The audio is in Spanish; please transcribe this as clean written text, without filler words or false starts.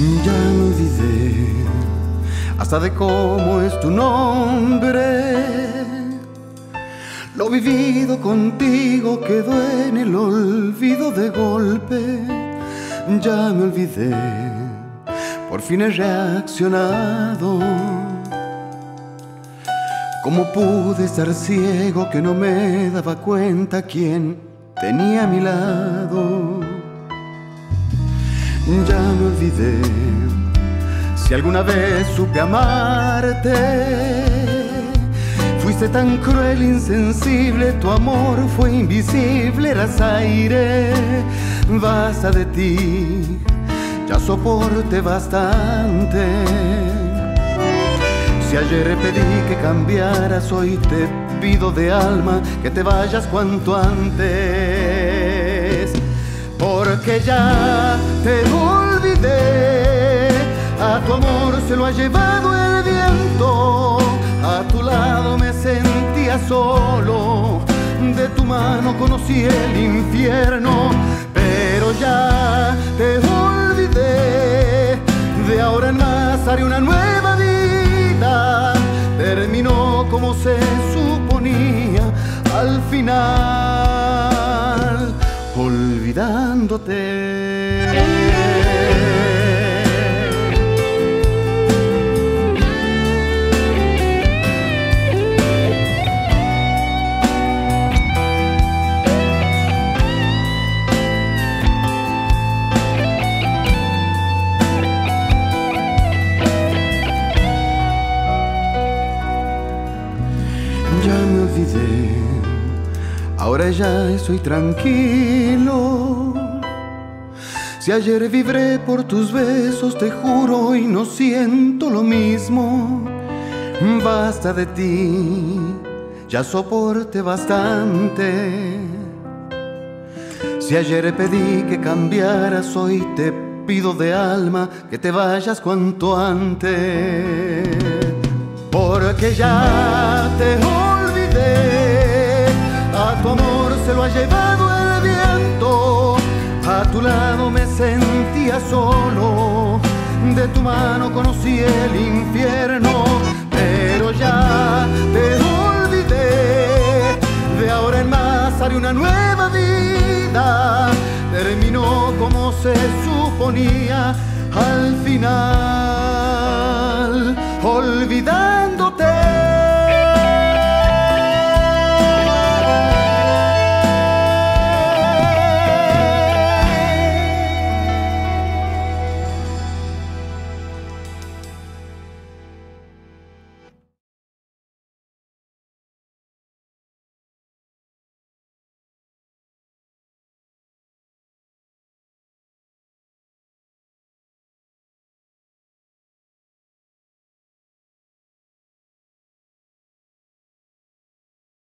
Ya me olvidé hasta de cómo es tu nombre. Lo vivido contigo quedó en el olvido de golpe. Ya me olvidé, por fin he reaccionado. ¿Cómo pude estar ciego que no me daba cuenta quién tenía a mi lado? Ya me olvidé si alguna vez supe amarte. Fuiste tan cruel, insensible, tu amor fue invisible, eras aire. Basta de ti, ya soporté bastante. Si ayer pedí que cambiaras, hoy te pido de alma que te vayas cuanto antes. Porque ya te olvidé, a tu amor se lo ha llevado el viento. A tu lado me sentía solo, de tu mano conocí el infierno. Pero ya te olvidé, de ahora en más haré una nueva vida. Terminó como se suponía al final, olvidándote. Ya me olvidé, ahora ya estoy tranquilo. Si ayer vibré por tus besos, te juro, y no siento lo mismo. Basta de ti, ya soporté bastante. Si ayer pedí que cambiaras, hoy te pido de alma que te vayas cuanto antes. Porque ya te olvidé, a tu amor se lo ha llevado el viento. A tu lado me sentía solo, de tu mano conocí el infierno. Pero ya te olvidé, de ahora en más haré una nueva vida. Terminó como se suponía al final, olvidar.